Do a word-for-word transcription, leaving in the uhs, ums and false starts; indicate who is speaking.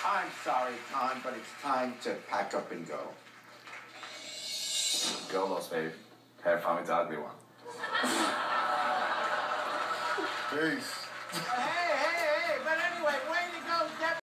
Speaker 1: I'm sorry, Con, but it's time to pack up and go.
Speaker 2: Go, Los babe. Have fun with the ugly one.
Speaker 3: Peace.
Speaker 1: Hey, hey, hey, but anyway, way to go, Deputy.